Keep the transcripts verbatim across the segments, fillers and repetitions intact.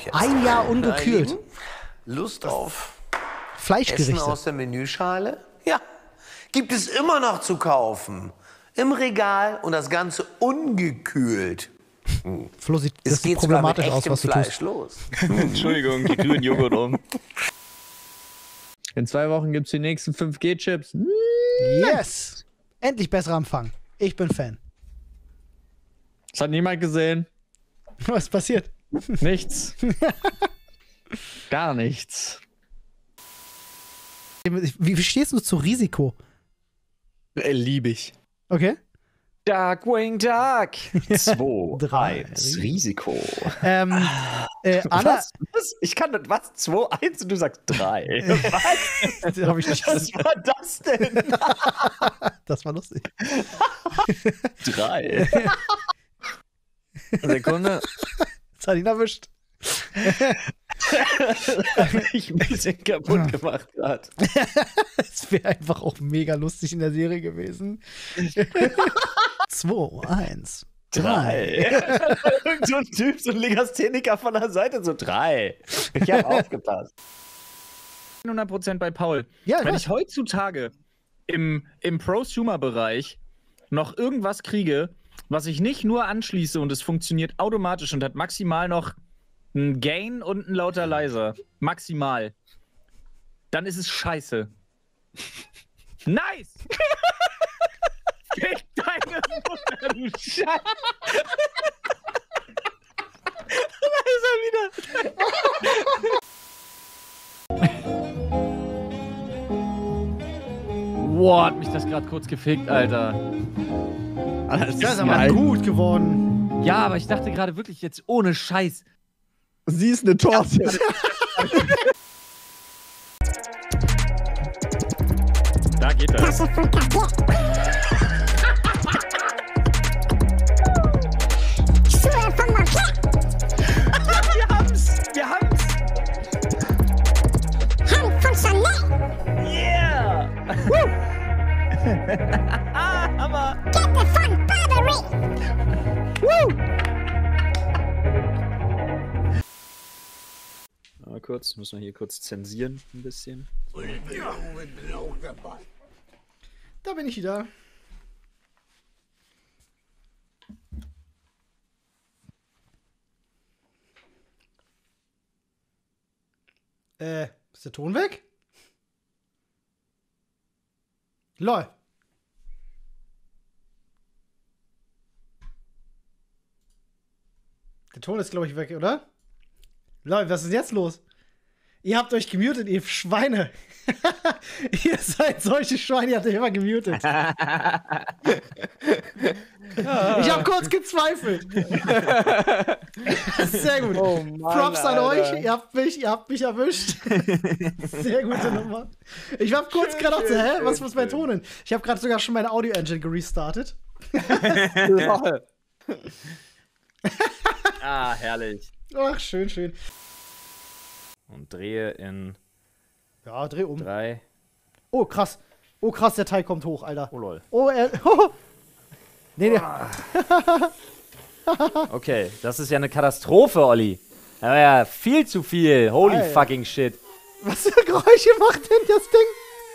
jetzt. Ein Jahr ungekühlt. Lieben, Lust auf Fleischgerichte. Essen aus der Menüschale? Ja, gibt es immer noch zu kaufen. Im Regal und das Ganze ungekühlt. Hm. Flo, sieht Es das sieht geht sogar mit problematisch aus, echtem was du Fleisch tust. los. Entschuldigung, die rühren Joghurt um. In zwei Wochen gibt es die nächsten fünf G Chips. Yes! Endlich besserer Empfang. Ich bin Fan. Das hat niemand gesehen. Was ist passiert? Nichts. Gar nichts. Wie, wie stehst du zu Risiko? Äh, lieb ich. Okay. Darkwing Duck. zwei, Drei. eins, Risiko. Ähm, äh, Anna, Was? Was? Ich kann das. Was? zwei, eins und du sagst drei. Was? das habe ich nicht Was war das denn? Das war lustig. drei. Sekunde. Das hat ihn erwischt. Hab ich ein bisschen kaputt gemacht gerade. Es wäre einfach auch mega lustig in der Serie gewesen. Zwei, eins, drei. Irgend so ein Typ, so ein Legastheniker von der Seite, so drei. Ich hab aufgepasst. hundert Prozent bei Paul. Ja, ich Wenn weiß. ich heutzutage im, im Prosumer-Bereich noch irgendwas kriege, was ich nicht nur anschließe und es funktioniert automatisch und hat maximal noch ein Gain und ein lauter leiser. Maximal. Dann ist es scheiße. Nice! Fick deine Mutter, du Scheiße! Da ist er wieder. Boah, hat mich das gerade kurz gefickt, Alter. Alter, das Das ist aber gut geworden. Ja, aber ich dachte gerade wirklich jetzt ohne Scheiß. Sie ist eine Torte. Da geht das. Wir haben's! Wir haben's! Yeah! Woo! Hammer! Woo! Mal kurz, muss man hier kurz zensieren ein bisschen. Da bin ich wieder. Äh, ist der Ton weg? Lol. Der Ton ist, glaube ich, weg, oder? Lol, was ist denn jetzt los? Ihr habt euch gemutet, ihr Schweine. Ihr seid solche Schweine, ihr habt euch immer gemutet. Ich habe kurz gezweifelt. Sehr gut. Oh Mann, Props an Alter. euch, ihr habt mich, ihr habt mich erwischt. Sehr gute Nummer. Ich habe kurz Schön, gedacht, so, schön, hä, schön, was muss mein schön. Ton? Ich habe gerade sogar schon meine Audio-Engine gerestartet. Ah, herrlich. Ach, schön, schön. Und drehe in Ja, dreh um. drei. Oh, krass. Oh, krass, der Teil kommt hoch, Alter. Oh lol. Oh, er. Oh. Nee, nee. Okay, das ist ja eine Katastrophe, Olli. Aber ja, viel zu viel. Holy Alter. fucking shit. Was für Geräusche macht denn das Ding?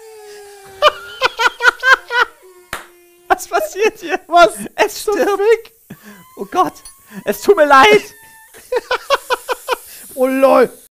Was passiert hier? Was? Es stirbt. Oh Gott. Es tut mir leid. Oh, lol.